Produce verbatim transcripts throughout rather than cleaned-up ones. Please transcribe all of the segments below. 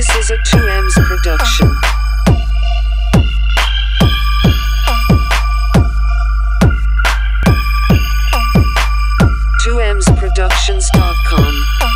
This is a two M's production. two M's productions dot com.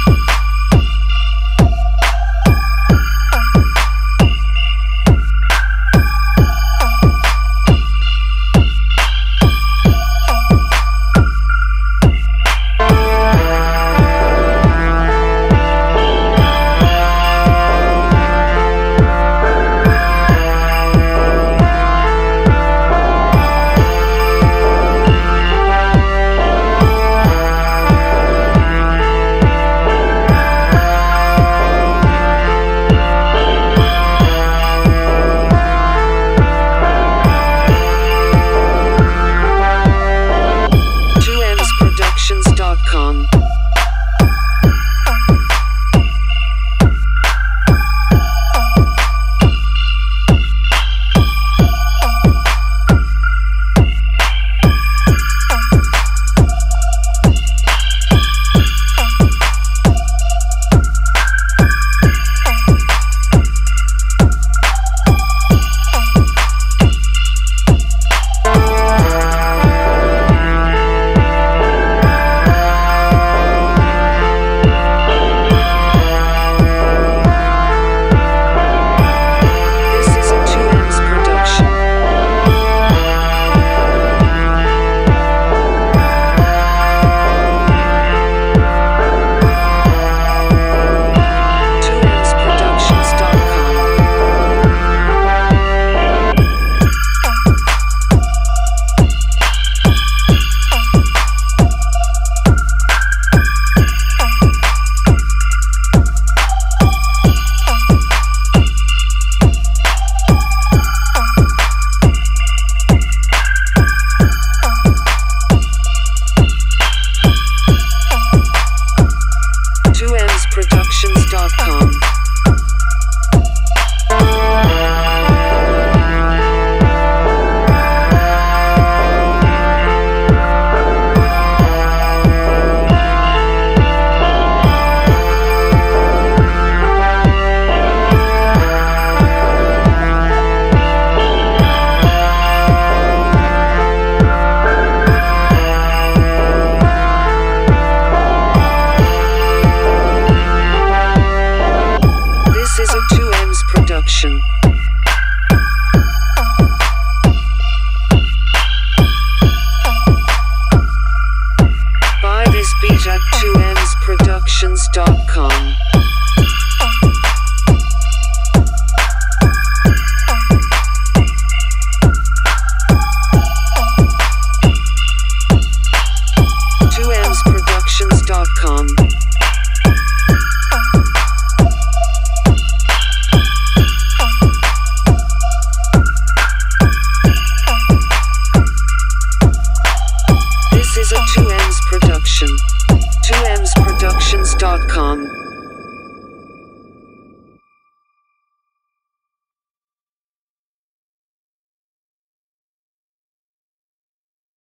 two M's productions dot com. Production. Buy this beat at two M's productions dot com. two M's productions dot com. This is a two M's production. two M's productions dot com.